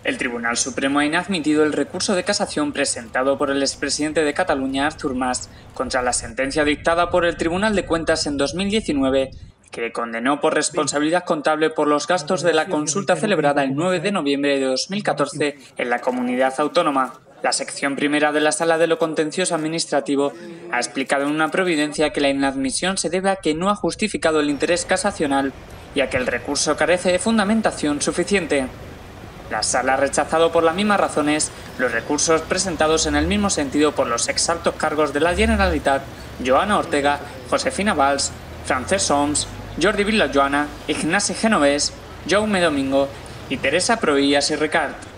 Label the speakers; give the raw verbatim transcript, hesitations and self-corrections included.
Speaker 1: El Tribunal Supremo ha inadmitido el recurso de casación presentado por el expresidente de Cataluña, Artur Mas, contra la sentencia dictada por el Tribunal de Cuentas en dos mil diecinueve, que le condenó por responsabilidad contable por los gastos de la consulta celebrada el nueve de noviembre de dos mil catorce en la comunidad autónoma. La sección primera de la Sala de lo Contencioso Administrativo ha explicado en una providencia que la inadmisión se debe a que no ha justificado el interés casacional y a que el recurso carece de fundamentación suficiente. La Sala ha rechazado por las mismas razones los recursos presentados en el mismo sentido por los ex altos cargos de la Generalitat, Joana Ortega, Josefina Valls, Francesc Homs, Jordi Vilajoana, Ignasi Genovés, Jaume Domingo y Teresa Proillas y Ricard.